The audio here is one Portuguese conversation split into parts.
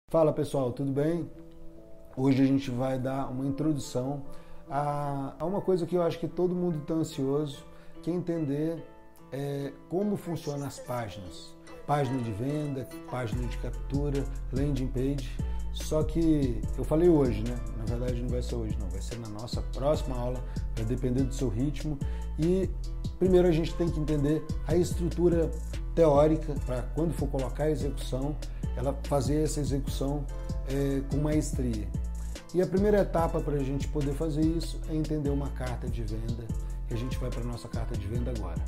Fala pessoal, tudo bem? Hoje a gente vai dar uma introdução a uma coisa que eu acho que todo mundo está ansioso, que é entender como funcionam as páginas. Página de venda, página de captura, landing page. Só que eu falei hoje, né? Na verdade não vai ser hoje não, vai ser na nossa próxima aula, vai depender do seu ritmo. E primeiro a gente tem que entender a estrutura teórica para quando for colocar a execução, ela fazer essa execução com maestria. E a primeira etapa para a gente poder fazer isso é entender uma carta de venda, e a gente vai para a nossa carta de venda agora.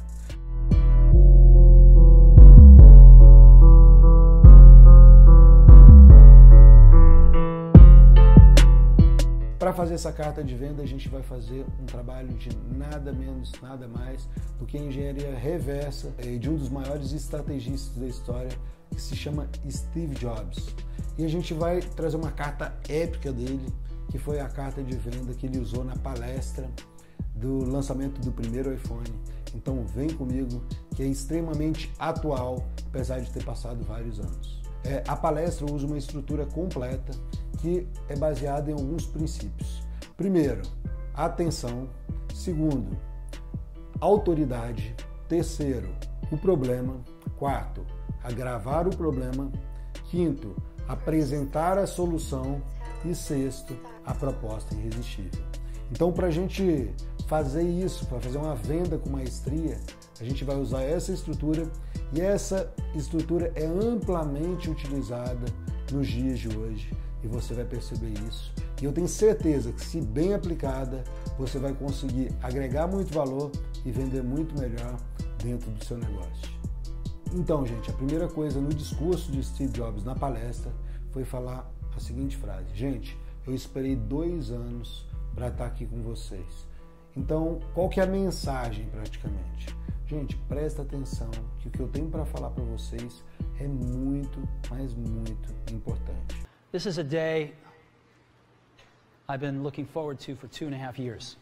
Para fazer essa carta de venda, a gente vai fazer um trabalho de nada menos, nada mais do que a engenharia reversa de um dos maiores estrategistas da história, que se chama Steve Jobs. E a gente vai trazer uma carta épica dele, que foi a carta de venda que ele usou na palestra do lançamento do primeiro iPhone. Então vem comigo, que é extremamente atual, apesar de ter passado vários anos. A palestra usa uma estrutura completa que é baseada em alguns princípios. Primeiro, atenção. Segundo, autoridade. Terceiro, o problema. Quarto, agravar o problema. Quinto, apresentar a solução. E sexto, a proposta irresistível. Então, para a gente fazer isso, para fazer uma venda com maestria, a gente vai usar essa estrutura, e essa estrutura é amplamente utilizada nos dias de hoje, e você vai perceber isso. E eu tenho certeza que, se bem aplicada, você vai conseguir agregar muito valor e vender muito melhor dentro do seu negócio. Então, gente, a primeira coisa no discurso de Steve Jobs na palestra foi falar a seguinte frase: gente, eu esperei 2 anos para estar aqui com vocês. Então, qual que é a mensagem praticamente? Gente, presta atenção que o que eu tenho para falar para vocês é muito, mas muito importante. This is a day I've been looking forward to for 2.5 years.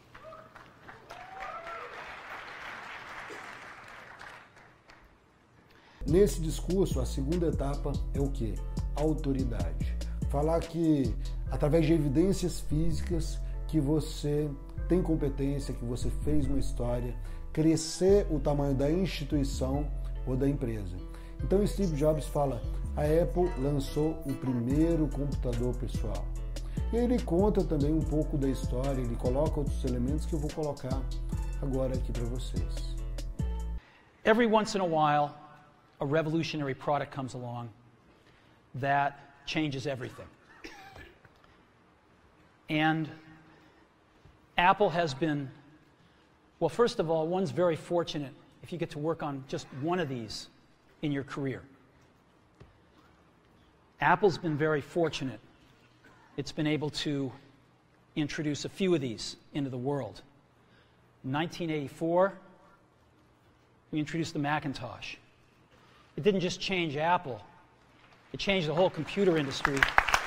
Nesse discurso, a segunda etapa é o quê? Autoridade. Falar que, através de evidências físicas, que você tem competência, que você fez uma história, crescer o tamanho da instituição ou da empresa. Então, Steve Jobs fala: a Apple lançou o primeiro computador pessoal. E ele conta também um pouco da história, ele coloca outros elementos que eu vou colocar agora aqui para vocês. Every once in a while, a revolutionary product comes along that changes everything. And Apple has been, well, first of all, one's very fortunate if you get to work on just one of these in your career. Apple's been very fortunate. It's been able to introduce a few of these into the world. In 1984, we introduced the Macintosh. It didn't just change Apple, it changed the whole computer industry.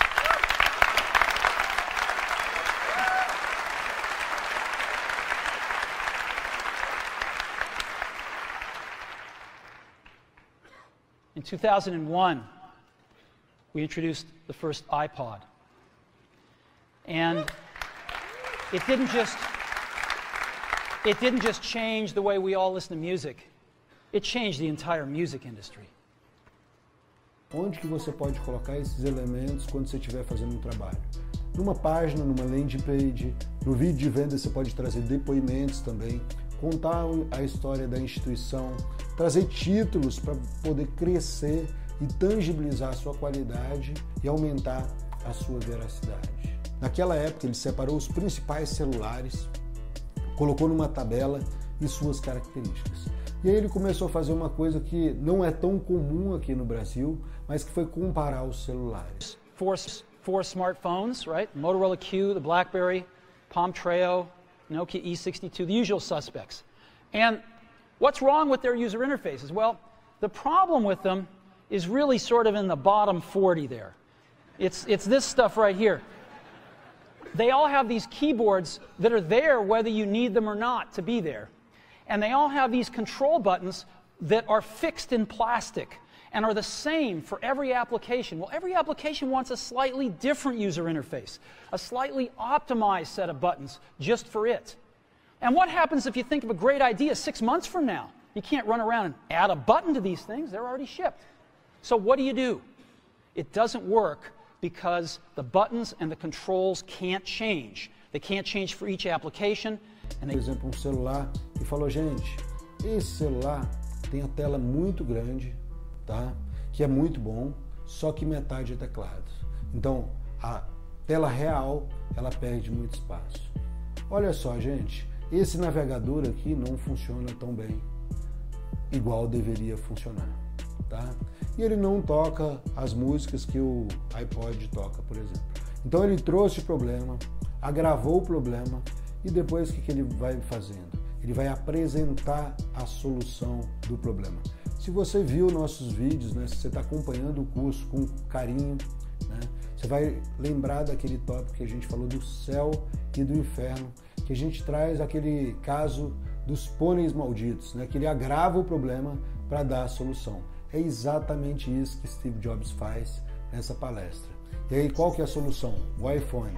In 2001, we introduced the first iPod. And it didn't just change the way we all listen to music. It changed the entire music industry. Onde que você pode colocar esses elementos quando você estiver fazendo um trabalho? Numa página, numa landing page, no vídeo de venda você pode trazer depoimentos também, contar a história da instituição, trazer títulos para poder crescer e tangibilizar a sua qualidade e aumentar a sua veracidade. Naquela época ele separou os principais celulares, colocou numa tabela e suas características. E aí ele começou a fazer uma coisa que não é tão comum aqui no Brasil, mas que foi comparar os celulares. Four smartphones, right? Motorola Q, the BlackBerry, Palm Treo, Nokia E62, the usual suspects. And what's wrong with their user interfaces? Well, the problem with them is really sort of in the bottom 40 there. It's this stuff right here. They all have these keyboards that are there whether you need them or not to be there. And they all have these control buttons that are fixed in plastic. and are the same for every application. Well, every application wants a slightly different user interface, a slightly optimized set of buttons just for it. And what happens if you think of a great idea 6 months from now? You can't run around and add a button to these things. They're already shipped. So what do? It doesn't work because the buttons and the controls can't change. They can't change for each application. And Por exemplo, celular e falou, gente, esse celular tem a tela muito grande, tá? Que é muito bom, só que metade é teclado. Então, a tela real, ela perde muito espaço. Olha só, gente, esse navegador aqui não funciona tão bem, igual deveria funcionar, tá? E ele não toca as músicas que o iPod toca, por exemplo. Então ele trouxe o problema, agravou o problema e depois o que ele vai fazendo? Ele vai apresentar a solução do problema. Se você viu nossos vídeos, né, se você está acompanhando o curso com carinho, né, você vai lembrar daquele tópico que a gente falou do céu e do inferno, que a gente traz aquele caso dos pôneis malditos, né, que ele agrava o problema para dar a solução. É exatamente isso que Steve Jobs faz nessa palestra. E aí, qual que é a solução? O iPhone.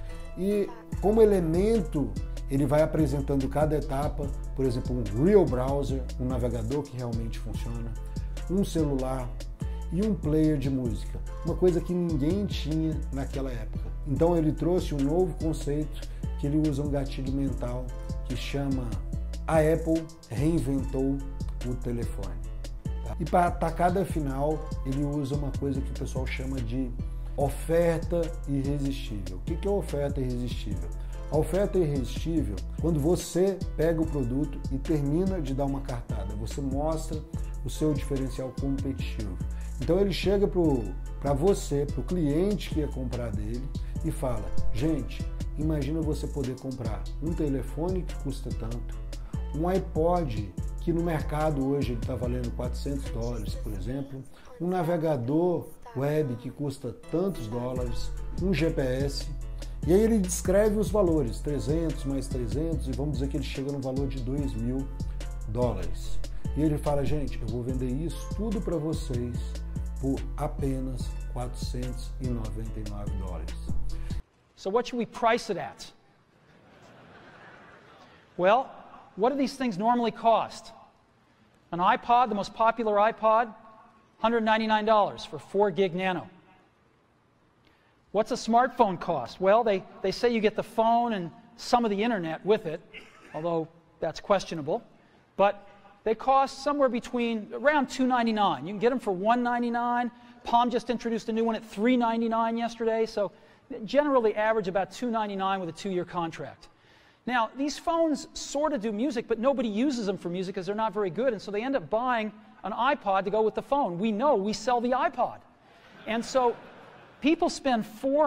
E como elemento, ele vai apresentando cada etapa, por exemplo, um Real Browser, um navegador que realmente funciona, um celular e um player de música, uma coisa que ninguém tinha naquela época. Então ele trouxe um novo conceito que ele usa um gatilho mental que chama a Apple reinventou o telefone. E para a tacada final, ele usa uma coisa que o pessoal chama de oferta irresistível. O que é oferta irresistível? A oferta irresistível, quando você pega o produto e termina de dar uma cartada, você mostra o seu diferencial competitivo. Então ele chega para você, para o cliente que ia comprar dele e fala, gente, imagina você poder comprar um telefone que custa tanto, um iPod que no mercado hoje ele está valendo $400, por exemplo, um navegador web que custa tantos dólares, um GPS, e aí ele descreve os valores, 300 mais 300, e vamos dizer que ele chega no valor de $2.000. E ele fala, gente, eu vou vender isso tudo para vocês por apenas $499. So what should we price it at? Well, what do these things normally cost? An iPod, the most popular iPod, $199 for 4 gig nano. What's a smartphone cost? Well, they say you get the phone and some of the internet with it, although that's questionable. But they cost somewhere between around $299. You can get them for $199. Palm just introduced a new one at $399 yesterday, so generally average about $299 with a 2-year contract. Now, these phones sort of do music, but nobody uses them for music because they're not very good, and so they end up buying an iPod to go with the phone. We know we sell the iPod. And so people spend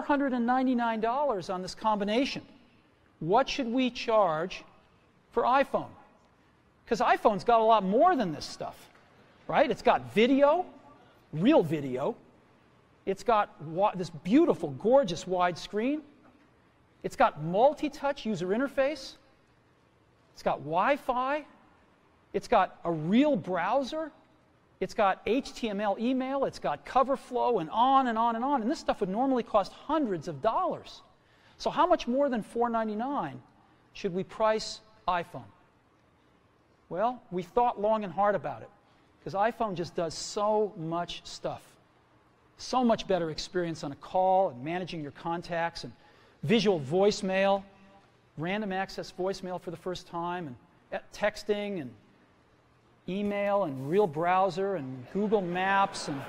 $499 on this combination. What should we charge for iPhone? Because iPhone's got a lot more than this stuff, right? It's got video, real video. It's got this beautiful, gorgeous widescreen. It's got multi-touch user interface. It's got Wi-Fi. It's got a real browser. It's got HTML email. It's got cover flow and on and on and on. And this stuff would normally cost hundreds of dollars. So how much more than $499 should we price iPhone? Well, we thought long and hard about it because iPhone just does so much stuff. So much better experience on a call and managing your contacts and visual voicemail, random access voicemail for the first time, and texting and email and real browser and Google Maps and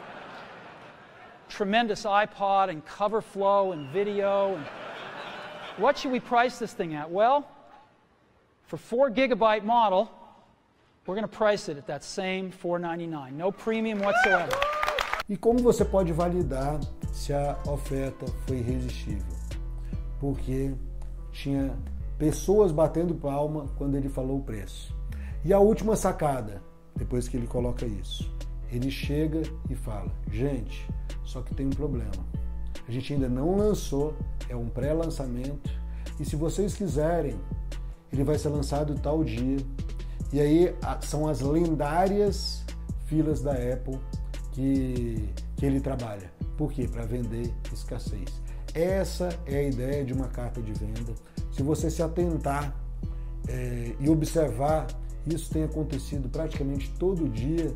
tremendous iPod and cover flow and video. And what should we price this thing at? Well, for 4 gigabyte model, we're going to price it at that same $499. No premium whatsoever. E como você pode validar se a oferta foi irresistível? Porque tinha pessoas batendo palma quando ele falou o preço. E a última sacada, depois que ele coloca isso, ele chega e fala, gente, só que tem um problema. A gente ainda não lançou, é um pré-lançamento, e se vocês quiserem, ele vai ser lançado tal dia. E aí são as lendárias filas da Apple que ele trabalha. Por quê? Para vender escassez. Essa é a ideia de uma carta de venda. Se você se atentar e observar, isso tem acontecido praticamente todo dia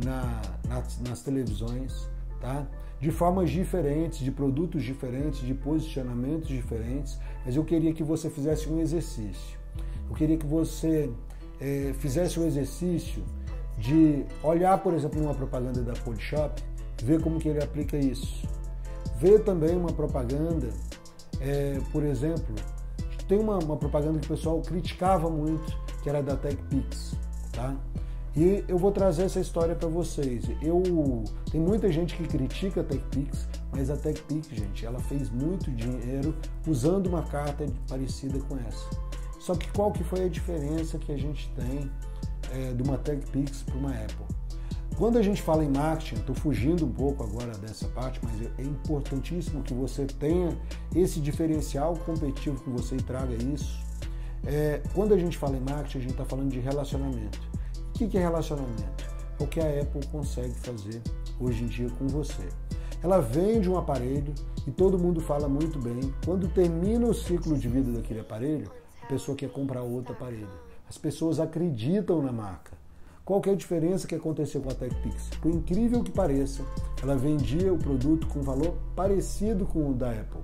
nas televisões, tá? De formas diferentes, de produtos diferentes, de posicionamentos diferentes, mas eu queria que você fizesse um exercício. Eu queria que você fizesse um exercício de olhar, por exemplo, uma propaganda da Polishop, ver como que ele aplica isso. Ver também uma propaganda, por exemplo, tem uma propaganda que o pessoal criticava muito, que era da TechPix, tá? E eu vou trazer essa história para vocês. Tem muita gente que critica a TechPix, mas a TechPix, gente, ela fez muito dinheiro usando uma carta parecida com essa. Só que qual que foi a diferença que a gente tem de uma TechPix para uma Apple? Quando a gente fala em marketing, estou fugindo um pouco agora dessa parte, mas é importantíssimo que você tenha esse diferencial competitivo com você e traga isso. Quando a gente fala em marketing, a gente está falando de relacionamento. O que é relacionamento? É o que a Apple consegue fazer hoje em dia com você. Ela vende um aparelho e todo mundo fala muito bem. Quando termina o ciclo de vida daquele aparelho, a pessoa quer comprar outro aparelho. As pessoas acreditam na marca. Qual que é a diferença que aconteceu com a TechPix? Por incrível que pareça, ela vendia o produto com valor parecido com o da Apple,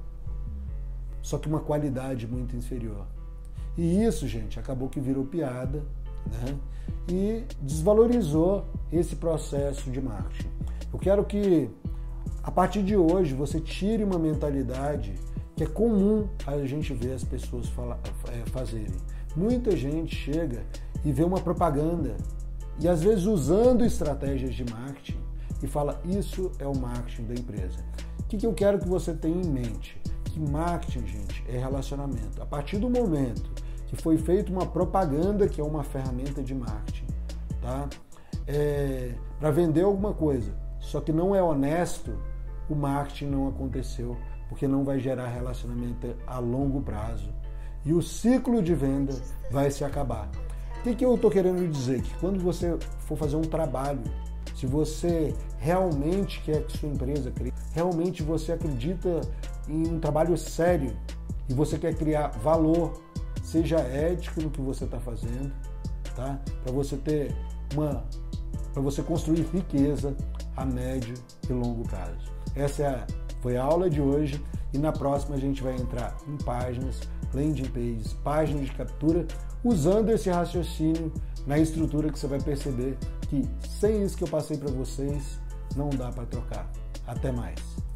só que uma qualidade muito inferior. E isso, gente, acabou que virou piada, né? E desvalorizou esse processo de marketing. Eu quero que, a partir de hoje, você tire uma mentalidade que é comum a gente ver as pessoas fazerem. Muita gente chega e vê uma propaganda e às vezes usando estratégias de marketing e fala, isso é o marketing da empresa. O que eu quero que você tenha em mente? Que marketing, gente, é relacionamento. A partir do momento que foi feita uma propaganda, que é uma ferramenta de marketing, tá? Para vender alguma coisa, só que não é honesto, o marketing não aconteceu, porque não vai gerar relacionamento a longo prazo. E o ciclo de venda vai se acabar. O que eu estou querendo dizer? Que quando você for fazer um trabalho, se você realmente quer que sua empresa cresça, realmente você acredita em um trabalho sério e você quer criar valor, seja ético no que você está fazendo, tá? Para você construir riqueza a médio e longo prazo. Essa foi a aula de hoje e na próxima a gente vai entrar em páginas, landing pages, páginas de captura, usando esse raciocínio na estrutura que você vai perceber que sem isso que eu passei para vocês, não dá para trocar. Até mais!